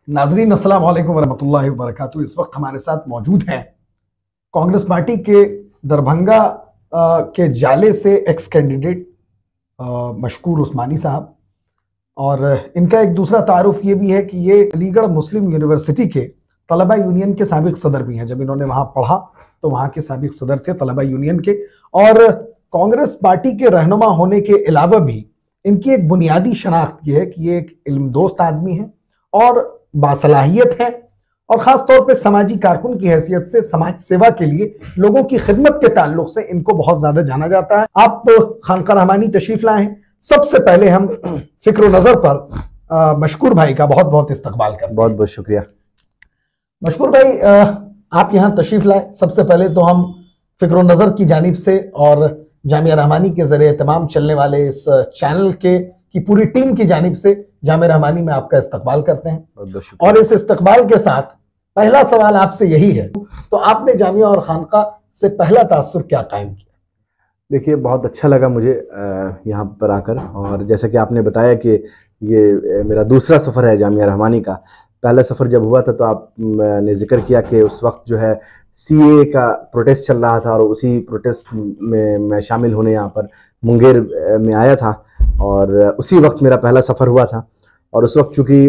नाजरीन अस्सलाम वालेकुम वरहमतुल्लाहि वबरकातुहू। इस वक्त हमारे साथ मौजूद हैं कांग्रेस पार्टी के दरभंगा के जाले से एक्स कैंडिडेट मशकूर उस्मानी साहब, और इनका एक दूसरा तारुफ ये भी है कि ये अलीगढ़ मुस्लिम यूनिवर्सिटी के तलबा यूनियन के साबिक सदर भी हैं। जब इन्होंने वहाँ पढ़ा तो वहाँ के साबिक सदर थे तलबा यूनियन के, और कांग्रेस पार्टी के रहनुमा होने के अलावा भी इनकी एक बुनियादी शनाख्त ये है कि ये एक इल्म दोस्त आदमी है और बासलाहियत है, और ख़ास तौर पे समाजी कारकुन की हैसियत से समाज सेवा के लिए लोगों की खिदमत के ताल्लुक से इनको बहुत ज्यादा जाना जाता है। आप खानका रहमानी तशरीफ लाए हैं। सबसे पहले हम फिक्र नजर पर मशकूर भाई का बहुत बहुत इस्तकबाल करते हैं। बहुत बहुत शुक्रिया मशकूर भाई, आप यहाँ तशरीफ लाए। सबसे पहले तो हम फिक्र नजर की जानिब से और जामिया रहमानी के जरिए तमाम चलने वाले इस चैनल की पूरी टीम की जानिब से जामिया रहमानी में आपका इस्तकबाल करते हैं। और इस इस्तकबाल के साथ पहला सवाल आपसे यही है, तो आपने जामिया और खानका से पहला तासुर क्या कायम किया? देखिए, बहुत अच्छा लगा मुझे यहाँ पर आकर, और जैसा कि आपने बताया कि ये मेरा दूसरा सफ़र है जामिया रहमानी का। पहला सफ़र जब हुआ था तो आपने जिक्र किया कि उस वक्त जो है CAA का प्रोटेस्ट चल रहा था, और उसी प्रोटेस्ट में मैं शामिल होने यहाँ पर मुंगेर में आया था, और उसी वक्त मेरा पहला सफ़र हुआ था। और उस वक्त चूँकि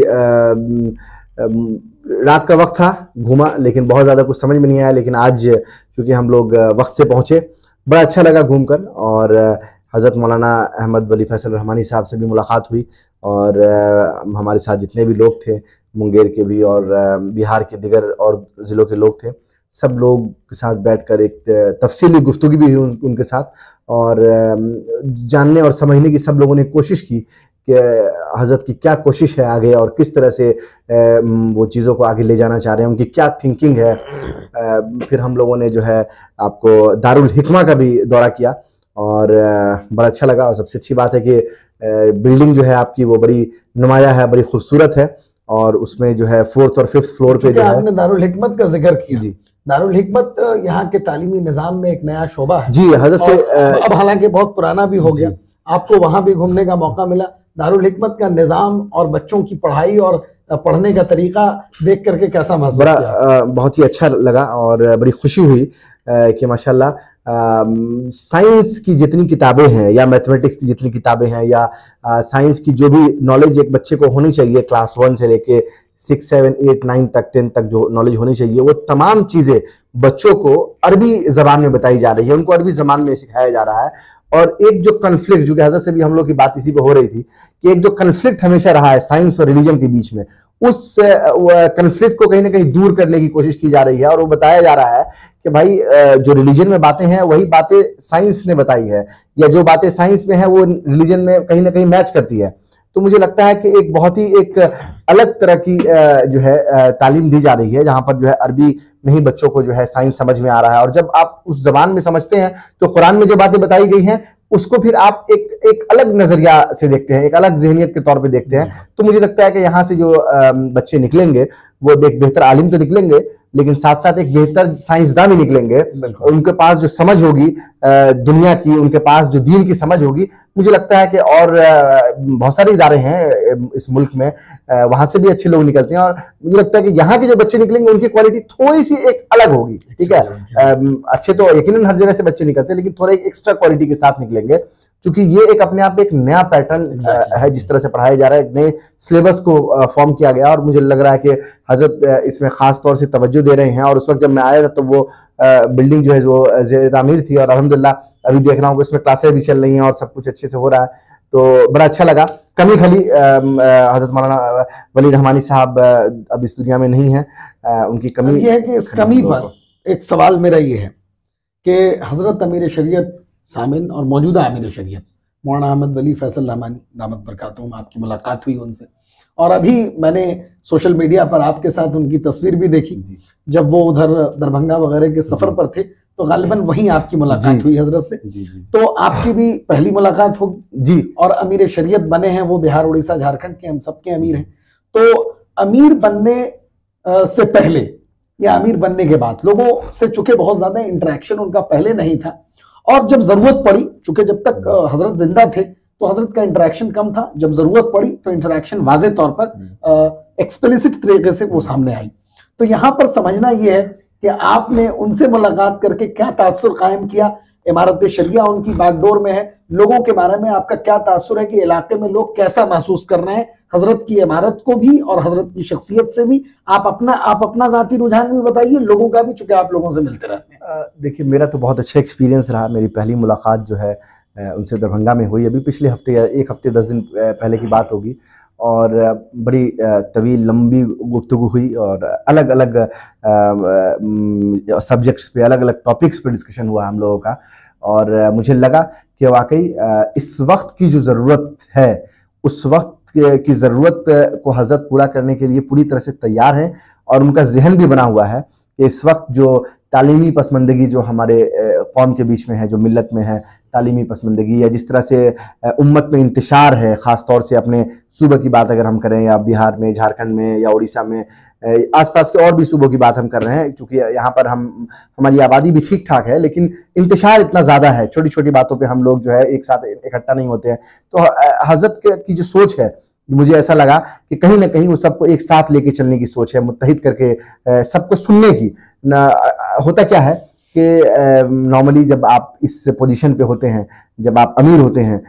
रात का वक्त था, घूमा, लेकिन बहुत ज़्यादा कुछ समझ में नहीं आया। लेकिन आज चूँकि हम लोग वक्त से पहुँचे, बड़ा अच्छा लगा घूमकर, और हज़रत मौलाना अहमद वली फैसल रहमानी साहब से भी मुलाकात हुई, और हमारे साथ जितने भी लोग थे, मुंगेर के भी और बिहार के दिगर और ज़िलों के लोग थे, सब लोग के साथ बैठकर एक तफसीली गुफ्तगू भी हुई उनके साथ, और जानने और समझने की सब लोगों ने कोशिश की कि हज़रत की क्या कोशिश है आगे, और किस तरह से वो चीज़ों को आगे ले जाना चाह रहे हैं, उनकी क्या थिंकिंग है। फिर हम लोगों ने जो है आपको दारुल हिकमा का भी दौरा किया, और बड़ा अच्छा लगा। और सबसे अच्छी बात है कि बिल्डिंग जो है आपकी वो बड़ी नुमाया है, बड़ी खूबसूरत है, और उसमें जो है 4th और 5th फ्लोर पे जो है। आपने दारुल हिकमत का जिक्र किया जी। दारुल हिकमत यहाँ के तालीमी निज़ाम में एक नया शोबा है जी। हज़रत से अब हालांकि बहुत पुराना भी हो गया, आपको वहां भी घूमने का मौका मिला। दारुल हिकमत का निज़ाम और बच्चों की पढ़ाई और पढ़ने का तरीका देख करके कैसा महसूस किया? बहुत ही अच्छा लगा, और बड़ी खुशी हुई कि माशाल्लाह साइंस की जितनी किताबें हैं, या मैथमेटिक्स की जितनी किताबें हैं, या साइंस की जो भी नॉलेज एक बच्चे को होनी चाहिए, क्लास 1 से लेके 6, 7, 8, 9 तक, 10 तक जो नॉलेज होनी चाहिए, वो तमाम चीज़ें बच्चों को अरबी ज़बान में बताई जा रही है, उनको अरबी ज़बान में सिखाया जा रहा है। और एक जो कन्फ्लिक्ट, जो कि हज़रत से भी हम लोग की बात इसी पे हो रही थी, कि एक जो कन्फ्लिक्ट हमेशा रहा है साइंस और रिलीजन के बीच में, उस कन्फ्लिक्ट को कहीं ना कहीं दूर करने की कोशिश की जा रही है। और वो बताया जा रहा है कि भाई जो रिलीजन में बातें हैं वही बातें साइंस ने बताई है, या जो बातें साइंस में है वो रिलीजन में कहीं ना कहीं मैच करती है। तो मुझे लगता है कि एक बहुत ही एक अलग तरह की जो है तालीम दी जा रही है, जहां पर जो है अरबी में ही बच्चों को जो है साइंस समझ में आ रहा है। और जब आप उस जबान में समझते हैं तो कुरान में जो बातें बताई गई हैं उसको फिर आप एक अलग नजरिया से देखते हैं, एक अलग जहनियत के तौर पे देखते हैं। तो मुझे लगता है कि यहाँ से जो बच्चे निकलेंगे वो एक बेहतर आलिम तो निकलेंगे, लेकिन साथ साथ एक बेहतर साइंसदान भी निकलेंगे। उनके पास जो समझ होगी दुनिया की, उनके पास जो दीन की समझ होगी, मुझे लगता है कि और बहुत सारे इदारे हैं इस मुल्क में, वहां से भी अच्छे लोग निकलते हैं। और मुझे लगता है कि यहाँ के जो बच्चे निकलेंगे उनकी क्वालिटी थोड़ी सी एक अलग होगी। ठीक है, अच्छे तो यकीनन हर जगह से बच्चे निकलते हैं, लेकिन थोड़ा एक एक्स्ट्रा क्वालिटी के साथ निकलेंगे, क्योंकि ये एक अपने आप में एक नया पैटर्न है जिस तरह से पढ़ाया जा रहा है, नए सिलेबस को फॉर्म किया गया। और मुझे लग रहा है कि हजरत इसमें खास तौर से तवज्जो दे रहे हैं। और उस वक्त जब मैं आया था तो वो बिल्डिंग जो है वो ज़ेर तामीर थी, और अल्हम्दुलिल्लाह अभी देख रहा हूँ इसमें क्लासेस भी चल रही हैं और सब कुछ अच्छे से हो रहा है, तो बड़ा अच्छा लगा। कमी खली हजरत मौलाना वली रहमानी साहब अब इस दुनिया में नहीं है, उनकी कमी ये है कि इस कमी पर एक सवाल मेरा ये है कि हजरत अमीर शरीयत सामिन और मौजूदा अमीर शरीयत मौलाना अहमद वली फैसल रहमानी दामत बरकातुहूम, आपकी मुलाकात हुई उनसे, और अभी मैंने सोशल मीडिया पर आपके साथ उनकी तस्वीर भी देखी। जब वो उधर दरभंगा वगैरह के सफर पर थे तो गालिबन वहीं आपकी मुलाकात हुई हजरत से। तो आपकी भी पहली मुलाकात होगी जी। और अमीर शरीयत बने हैं वो बिहार, उड़ीसा, झारखंड के, हम सबके अमीर हैं। तो अमीर बनने से पहले या अमीर बनने के बाद लोगों से चूंकि बहुत ज्यादा इंटरेक्शन उनका पहले नहीं था, और जब जरूरत पड़ी, चूंकि जब तक हजरत जिंदा थे तो हजरत का इंटरेक्शन कम था, जब जरूरत पड़ी तो इंटरेक्शन वाज़े तौर पर एक्सप्लिसिट तरीके से वो सामने आई। तो यहां पर समझना यह है कि आपने उनसे मुलाकात करके क्या तासुर कायम किया, इमारत शरिया उनकी बागडोर में है, लोगों के बारे में आपका क्या तासुर है कि इलाके में लोग कैसा महसूस कर रहे हैं हजरत की इमारत को भी और हजरत की शख्सियत से भी। आप अपना जाती रुझान भी बताइए, लोगों का भी, चूंकि आप लोगों से मिलते रहते हैं। देखिए, मेरा तो बहुत अच्छा एक्सपीरियंस रहा। मेरी पहली मुलाकात जो है उनसे दरभंगा में हुई, अभी पिछले हफ्ते या 1 हफ्ते 10 दिन पहले की बात होगी। और बड़ी तवील लंबी गुफ्तगू हुई और अलग अलग सब्जेक्ट्स पे, अलग अलग टॉपिक्स पे डिस्कशन हुआ हम लोगों का। और मुझे लगा कि वाकई इस वक्त की जो ज़रूरत है, उस वक्त की ज़रूरत को हज़रत पूरा करने के लिए पूरी तरह से तैयार हैं। और उनका जहन भी बना हुआ है कि इस वक्त जो तालीमी पसमंदगी जो हमारे कौम के बीच में है, जो मिल्लत में है, तालीमी पसमंदगी, या जिस तरह से उम्मत में इंतशार है, ख़ास तौर से अपने सूबे की बात अगर हम करें, या बिहार में, झारखंड में, या उड़ीसा में, आसपास के और भी सूबों की बात हम कर रहे हैं, क्योंकि यहाँ पर हमारी आबादी भी ठीक ठाक है, लेकिन इंतशार इतना ज़्यादा है, छोटी छोटी बातों पर हम लोग जो है एक साथ इकट्ठा नहीं होते हैं। तो हज़रत की जो सोच है, मुझे ऐसा लगा कि कहीं ना कहीं वो सबको एक साथ लेके चलने की सोच है, मुत्तहिद करके सबको सुनने की। होता क्या है कि नॉर्मली जब आप इस पोजीशन पे होते हैं, जब आप अमीर होते हैं,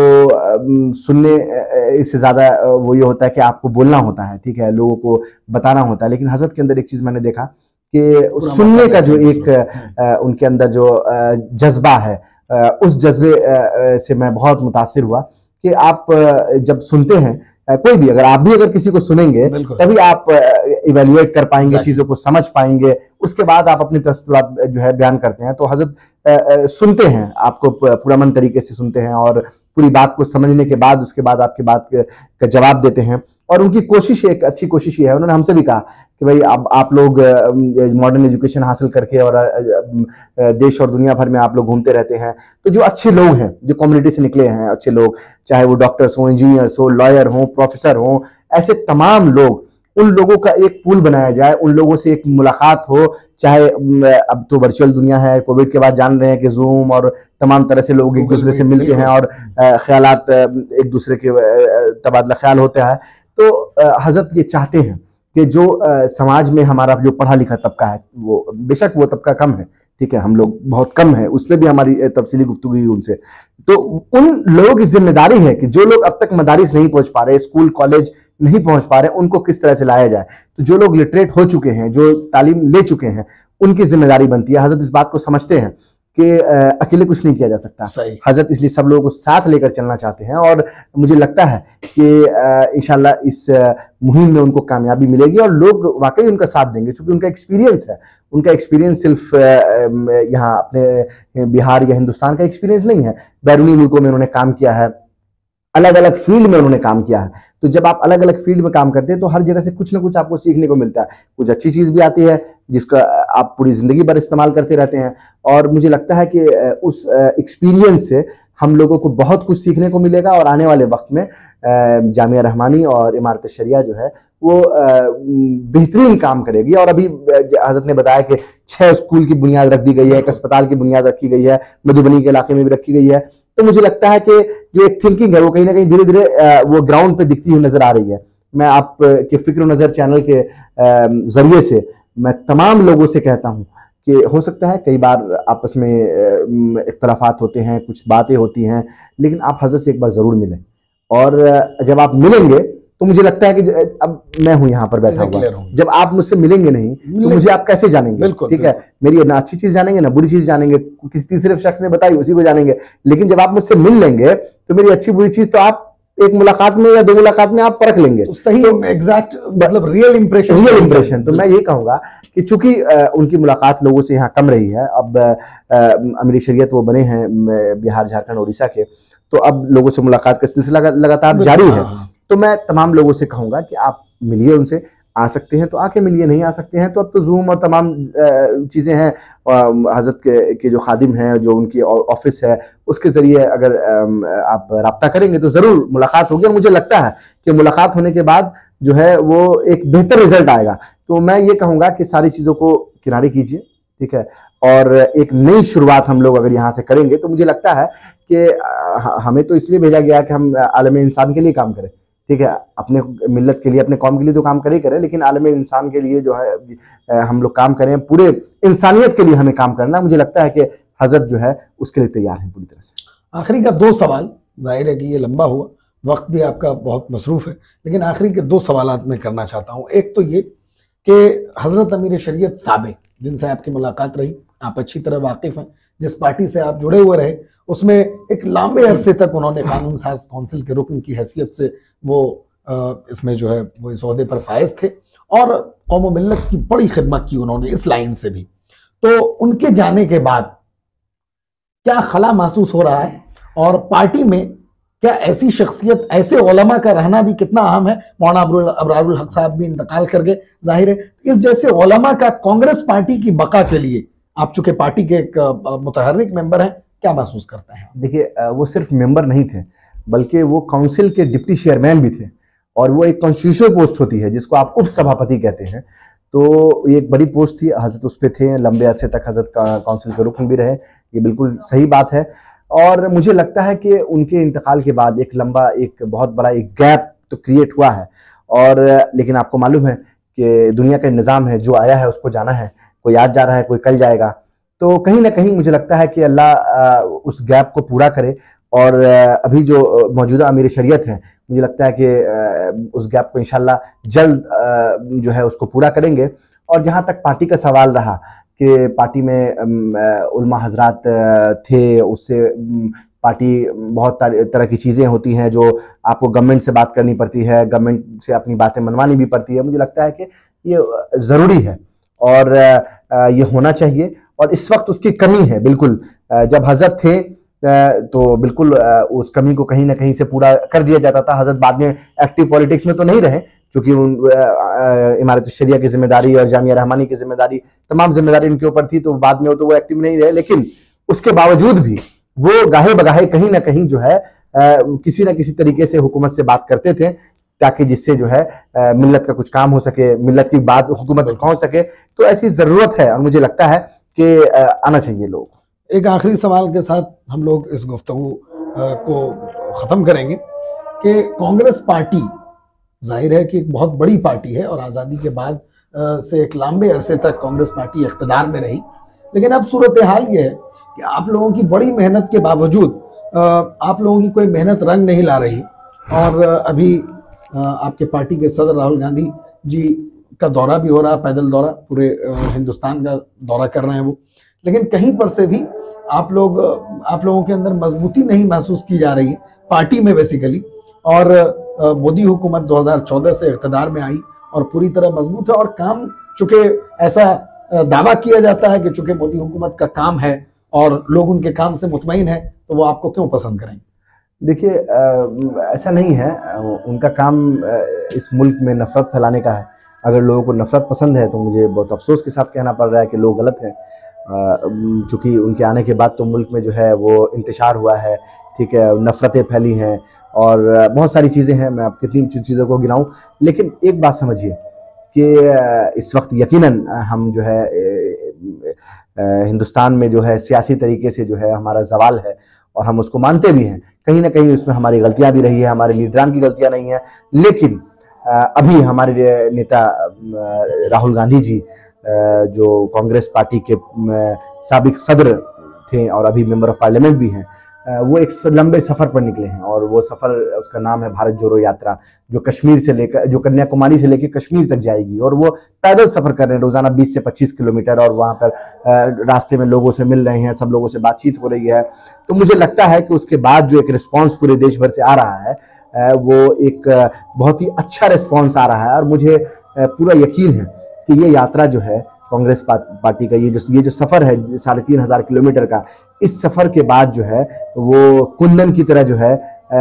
तो सुनने इससे ज़्यादा वो ये होता है कि आपको बोलना होता है, ठीक है, लोगों को बताना होता है। लेकिन हज़रत के अंदर एक चीज़ मैंने देखा कि सुनने का जो एक उनके अंदर जो जज्बा है, उस जज्बे से मैं बहुत मुतासिर हुआ कि आप जब सुनते हैं कोई भी, अगर आप भी अगर किसी को सुनेंगे तभी आप इवेल्युएट कर पाएंगे, चीज़ों को समझ पाएंगे, उसके बाद आप अपने तसव्वुरात जो है बयान करते हैं। तो हज़रत सुनते हैं, आपको पुरअमन तरीके से सुनते हैं और पूरी बात को समझने के बाद उसके बाद आपकी बात का जवाब देते हैं। और उनकी कोशिश, एक अच्छी कोशिश ये है, उन्होंने हमसे भी कहा कि भाई अब आप लोग मॉडर्न एजुकेशन हासिल करके और देश और दुनिया भर में आप लोग घूमते रहते हैं, तो जो अच्छे लोग हैं, जो कम्युनिटी से निकले हैं अच्छे लोग, चाहे वो डॉक्टर्स हों, इंजीनियर्स हो, लॉयर हों, प्रोफेसर हों, ऐसे तमाम लोग, उन लोगों का एक पूल बनाया जाए, उन लोगों से एक मुलाकात हो। चाहे अब तो वर्चुअल दुनिया है, कोविड के बाद जान रहे हैं कि जूम और तमाम तरह से लोग एक दूसरे से मिलते हैं और ख्यालात एक दूसरे के तबादला ख्याल होता है। तो हज़रत ये चाहते हैं कि जो समाज में हमारा जो पढ़ा लिखा तबका है, वो बेशक वो तबका कम है, ठीक है, हम लोग बहुत कम है, उसमें भी हमारी तफसीली गुफ्तगू हुई उनसे। तो उन लोगों की जिम्मेदारी है कि जो लोग अब तक मदारिस नहीं पहुंच पा रहे, स्कूल कॉलेज नहीं पहुंच पा रहे, उनको किस तरह से लाया जाए। तो जो लोग लिटरेट हो चुके हैं, जो तालीम ले चुके हैं, उनकी जिम्मेदारी बनती है। हज़रत इस बात को समझते हैं कि अकेले कुछ नहीं किया जा सकता। हज़रत इसलिए सब लोगों को साथ लेकर चलना चाहते हैं। और मुझे लगता है कि इंशाल्लाह इस मुहिम में उनको कामयाबी मिलेगी और लोग वाकई उनका साथ देंगे, क्योंकि उनका एक्सपीरियंस है। उनका एक्सपीरियंस सिर्फ यहाँ अपने बिहार या हिंदुस्तान का एक्सपीरियंस नहीं है, बैरूनी मुल्कों में उन्होंने काम किया है, अलग अलग फील्ड में उन्होंने काम किया है। तो जब आप अलग अलग फील्ड में काम करते हैं तो हर जगह से कुछ ना कुछ आपको सीखने को मिलता है। कुछ अच्छी चीज़ भी आती है जिसका आप पूरी ज़िंदगी भर इस्तेमाल करते रहते हैं। और मुझे लगता है कि उस एक्सपीरियंस से हम लोगों को बहुत कुछ सीखने को मिलेगा। और आने वाले वक्त में जामिया रहमानी और इमारत शरिया जो है वो बेहतरीन काम करेगी। और अभी हज़रत ने बताया कि 6 स्कूल की बुनियाद रख दी गई है, एक अस्पताल की बुनियाद रखी गई है, मधुबनी के इलाके में भी रखी गई है। तो मुझे लगता है कि जो एक थिंकिंग है वो कहीं ना कहीं धीरे धीरे वो ग्राउंड पे दिखती हुई नजर आ रही है। मैं आपके फिक्र नज़र चैनल के जरिए से मैं तमाम लोगों से कहता हूँ कि हो सकता है कई बार आपस में इख्तलाफात होते हैं, कुछ बातें होती हैं, लेकिन आप हज़रत से एक बार ज़रूर मिलें। और जब आप मिलेंगे तो मुझे लगता है कि अब मैं हूं यहाँ पर बैठा हुआ, जब आप मुझसे मिलेंगे नहीं तो मुझे आप कैसे जानेंगे? ठीक है, मेरी ना अच्छी चीज जानेंगे ना बुरी चीज जानेंगे, किसी तीसरे शख्स ने बताई उसी को जानेंगे। लेकिन जब आप मुझसे मिल लेंगे तो मेरी अच्छी बुरी चीज तो आप एक मुलाकात में या 2 मुलाकात में आप परख लेंगे। तो सही एग्जैक्ट मतलब रियल इंप्रेशन। तो मैं ये कहूंगा कि चूंकि उनकी मुलाकात लोगों से यहाँ कम रही है, अब अमीर शरीयत वो बने हैं बिहार, झारखंड, उड़ीसा के, तो अब लोगों से मुलाकात का सिलसिला लगातार जारी है। तो मैं तमाम लोगों से कहूंगा कि आप मिलिए उनसे, आ सकते हैं तो आके मिलिए, नहीं आ सकते हैं तो अब तो जूम और तमाम चीज़ें हैं। हज़रत के जो खादिम हैं, जो उनकी ऑफिस है, उसके ज़रिए अगर आप रब्ता करेंगे तो ज़रूर मुलाकात होगी। और मुझे लगता है कि मुलाकात होने के बाद जो है वो एक बेहतर रिजल्ट आएगा। तो मैं ये कहूँगा कि सारी चीज़ों को किनारे कीजिए, ठीक है, और एक नई शुरुआत हम लोग अगर यहाँ से करेंगे तो मुझे लगता है कि हमें तो इसलिए भेजा गया कि हम आलम इंसान के लिए काम करें, ठीक है, अपने मिल्लत के लिए, अपने कौम के लिए तो काम करे करें, लेकिन आलम इंसान के लिए जो है हम लोग काम करें, पूरे इंसानियत के लिए हमें काम करना। मुझे लगता है कि हजरत जो है उसके लिए तैयार है पूरी तरह से। आखिरी का 2 सवाल, जाहिर है कि ये लंबा हुआ, वक्त भी आपका बहुत मसरूफ है, लेकिन आखिरी के 2 सवालात मैं करना चाहता हूँ। एक तो ये कि हजरत अमीर शरीयत साबिक, जिनसे आपकी मुलाकात रही, आप अच्छी तरह वाकिफ हैं, जिस पार्टी से आप जुड़े हुए रहे उसमें एक लंबे अरसे तक उन्होंने कानून साज कौंसिल के रुकन की हैसियत से वो इसमें जो है वो इस ओहदे पर फायज थे, और कौम व मिल्लत की बड़ी खिदमत की उन्होंने इस लाइन से भी। तो उनके जाने के बाद क्या खला महसूस हो रहा है, और पार्टी में क्या ऐसी शख्सियत, ऐसे उलमा का रहना भी कितना अहम है? मौलाना अबरारुल हक साहब भी इंतकाल कर गए, जाहिर है इस जैसे उलमा का कांग्रेस पार्टी की बका के लिए, आप चूंकि पार्टी के एक मुतहर्रिक मेंबर हैं, क्या महसूस करते हैं? देखिए, वो सिर्फ मेंबर नहीं थे, बल्कि वो काउंसिल के डिप्टी चेयरमैन भी थे, और वो एक कॉन्स्टिट्यूशनल पोस्ट होती है जिसको आप उप सभापति कहते हैं। तो ये एक बड़ी पोस्ट थी, हजरत उस पर थे, लंबे अरसे तक हजरत काउंसिल के रुकन भी रहे, ये बिल्कुल सही बात है। और मुझे लगता है कि उनके इंतकाल के बाद एक लंबा, एक बहुत बड़ा एक गैप तो क्रिएट हुआ है। और लेकिन आपको मालूम है कि दुनिया का निज़ाम है, जो आया है उसको जाना है, कोई आज जा रहा है, कोई कल जाएगा। तो कहीं ना कहीं मुझे लगता है कि अल्लाह उस गैप को पूरा करे, और अभी जो मौजूदा अमीर शरीयत है, मुझे लगता है कि उस गैप को इंशाल्लाह जल्द जो है उसको पूरा करेंगे। और जहाँ तक पार्टी का सवाल रहा कि पार्टी में उलमा हजरात थे, उससे पार्टी बहुत तरह की चीज़ें होती हैं जो आपको गवर्नमेंट से बात करनी पड़ती है, गवर्नमेंट से अपनी बातें मनवानी भी पड़ती है। मुझे लगता है कि ये ज़रूरी है और ये होना चाहिए, और इस वक्त उसकी कमी है बिल्कुल। जब हजरत थे तो बिल्कुल उस कमी को कहीं ना कहीं से पूरा कर दिया जाता था। हजरत बाद में एक्टिव पॉलिटिक्स में तो नहीं रहे, क्योंकि इमारत शरिया की जिम्मेदारी और जामिया रहमानी की जिम्मेदारी, तमाम जिम्मेदारी उनके ऊपर थी, तो बाद में तो वो एक्टिव नहीं रहे। लेकिन उसके बावजूद भी वो गाहे बगाहे कहीं ना कहीं जो है किसी ना किसी तरीके से हुकूमत से बात करते थे, ताकि जिससे जो है मिल्लत का कुछ काम हो सके, मिल्लत की बात हुकूमत तक पहुंच सके। तो ऐसी जरूरत है, और मुझे लगता है कि आना चाहिए लोग। एक आखिरी सवाल के साथ हम लोग इस गुफ्तगू को ख़त्म करेंगे कि कांग्रेस पार्टी जाहिर है कि एक बहुत बड़ी पार्टी है, और आज़ादी के बाद से एक लंबे अरसे तक कांग्रेस पार्टी इख्तिदार में रही। लेकिन अब सूरत हाल ये है कि आप लोगों की बड़ी मेहनत के बावजूद आप लोगों की कोई मेहनत रंग नहीं ला रही, और अभी आपके पार्टी के सदर राहुल गांधी जी का दौरा भी हो रहा, पैदल दौरा, पूरे हिंदुस्तान का दौरा कर रहे हैं वो। लेकिन कहीं पर से भी आप लोगों के अंदर मजबूती नहीं महसूस की जा रही है पार्टी में बेसिकली। और मोदी हुकूमत 2014 से इख्तिदार में आई और पूरी तरह मजबूत है, और काम चूंकि ऐसा दावा किया जाता है कि चूंकि मोदी हुकूमत का काम है और लोग उनके काम से मुतमईन है, तो वो आपको क्यों पसंद करेंगे? देखिए, ऐसा नहीं है, उनका काम इस मुल्क में नफरत फैलाने का है। अगर लोगों को नफरत पसंद है तो मुझे बहुत अफसोस के साथ कहना पड़ रहा है कि लोग गलत हैं। चूँकि उनके आने के बाद तो मुल्क में जो है वो इंतशार हुआ है, ठीक है, नफ़रतें फैली हैं और बहुत सारी चीज़ें हैं, मैं अब कितनी चीज़ों को गिनाऊं। लेकिन एक बात समझिए कि इस वक्त यकीनन हम जो है हिंदुस्तान में जो है सियासी तरीके से जो है हमारा जवाल है, और हम उसको मानते भी हैं। कहीं ना कहीं उसमें हमारी गलतियां भी रही है, हमारे लीडरान की गलतियां नहीं है। लेकिन अभी हमारे नेता राहुल गांधी जी, जो कांग्रेस पार्टी के साबिक सदर थे और अभी मेंबर ऑफ पार्लियामेंट भी हैं, वो एक लंबे सफ़र पर निकले हैं, और वो सफ़र, उसका नाम है भारत जोड़ो यात्रा, जो कश्मीर से लेकर, जो कन्याकुमारी से लेकर कश्मीर तक जाएगी। और वो पैदल सफ़र कर रहे हैं रोज़ाना 20 से 25 किलोमीटर, और वहाँ पर रास्ते में लोगों से मिल रहे हैं, सब लोगों से बातचीत हो रही है। तो मुझे लगता है कि उसके बाद जो एक रिस्पॉन्स पूरे देश भर से आ रहा है, वो एक बहुत ही अच्छा रिस्पॉन्स आ रहा है। और मुझे पूरा यकीन है कि ये यात्रा जो है कांग्रेस पार्टी का, ये जो सफ़र है 3500 किलोमीटर का, इस सफ़र के बाद जो है वो कुंदन की तरह जो है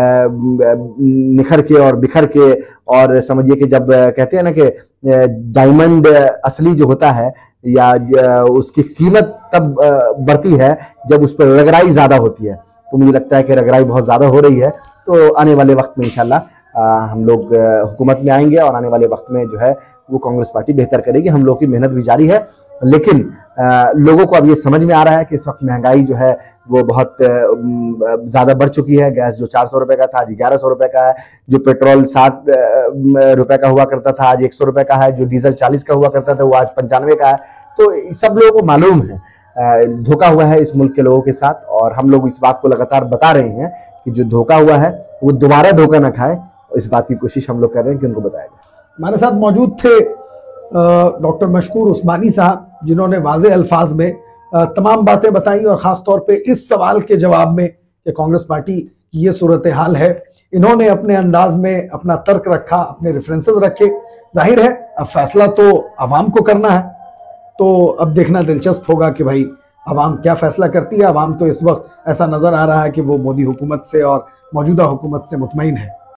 निखर के और बिखर के, और समझिए कि जब कहते हैं ना कि डायमंड असली जो होता है, या उसकी कीमत तब बढ़ती है जब उस पर रगड़ाई ज़्यादा होती है। तो मुझे लगता है कि रगड़ाई बहुत ज़्यादा हो रही है। तो आने वाले वक्त में इंशाल्लाह हम लोग हुकूमत में आएंगे, और आने वाले वक्त में जो है वो कांग्रेस पार्टी बेहतर करेगी। हम लोग की मेहनत भी जारी है, लेकिन लोगों को अब ये समझ में आ रहा है कि इस वक्त महंगाई जो है वो बहुत ज़्यादा बढ़ चुकी है। गैस जो 400 रुपये का था आज 1100 रुपये का है, जो पेट्रोल 60 रुपये का हुआ करता था आज 100 रुपये का है, जो डीजल 40 का हुआ करता था वो आज 95 का है। तो सब लोगों को मालूम है धोखा हुआ है इस मुल्क के लोगों के साथ, और हम लोग इस बात को लगातार बता रहे हैं कि जो धोखा हुआ है वो दोबारा धोखा ना खाए। इस बात की कोशिश हम लोग कर रहे हैं कि उनको बताया जाए। हमारे साथ मौजूद थे डॉक्टर मशकूर उस्मानी साहब, जिन्होंने वाज़े अल्फाज में तमाम बातें बताई और ख़ास तौर पे इस सवाल के जवाब में कि कांग्रेस पार्टी की ये सूरत हाल है, इन्होंने अपने अंदाज में अपना तर्क रखा, अपने रेफरेंसेस रखे। जाहिर है अब फैसला तो आवाम को करना है, तो अब देखना दिलचस्प होगा कि भाई आवाम क्या फैसला करती है। आवाम तो इस वक्त ऐसा नज़र आ रहा है कि वो मोदी हुकूमत से और मौजूदा हुकूमत से मुतमईन है।